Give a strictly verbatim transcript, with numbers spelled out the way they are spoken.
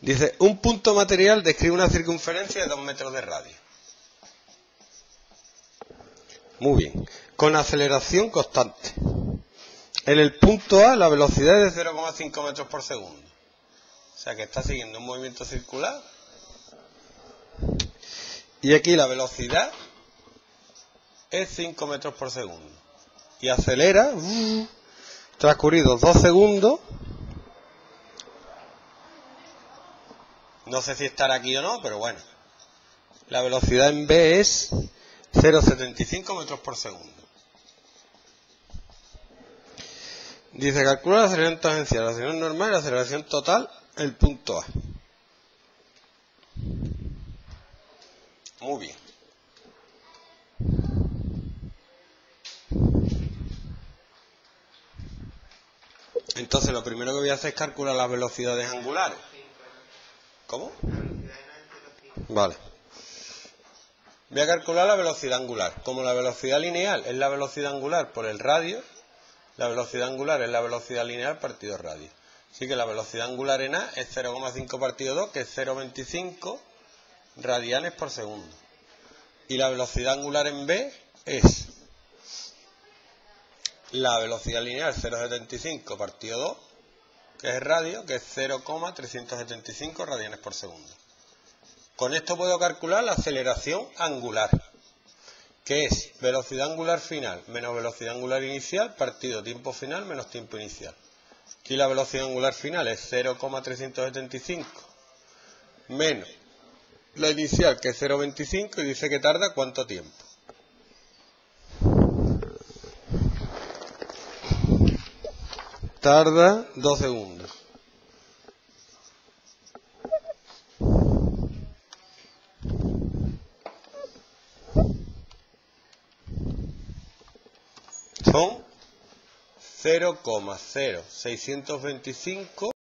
Dice, un punto material describe una circunferencia de dos metros de radio. Muy bien. Con aceleración constante. En el punto A la velocidad es de cero coma cinco metros por segundo. O sea que está siguiendo un movimiento circular. Y aquí la velocidad es cinco metros por segundo. Y acelera, uh, transcurridos dos segundos. No sé si estará aquí o no, pero bueno. La velocidad en B es cero coma setenta y cinco metros por segundo. Dice, calcula la aceleración tangencial, la aceleración normal y la aceleración total, el punto A. Muy bien. Entonces, lo primero que voy a hacer es calcular las velocidades angulares. ¿Cómo? Vale. Voy a calcular la velocidad angular. Como la velocidad lineal es la velocidad angular por el radio, la velocidad angular es la velocidad lineal partido radio. Así que la velocidad angular en A es cero coma cinco partido dos, que es cero coma veinticinco radianes por segundo. Y la velocidad angular en B es la velocidad lineal cero coma setenta y cinco partido dos, que es el radio, que es cero coma trescientos setenta y cinco radianes por segundo. Con esto puedo calcular la aceleración angular, que es velocidad angular final menos velocidad angular inicial partido tiempo final menos tiempo inicial. Aquí la velocidad angular final es cero coma trescientos setenta y cinco menos la inicial, que es cero coma veinticinco, y dice que tarda ¿cuánto tiempo? Tarda dos segundos. Son cero coma cero seiscientos veinticinco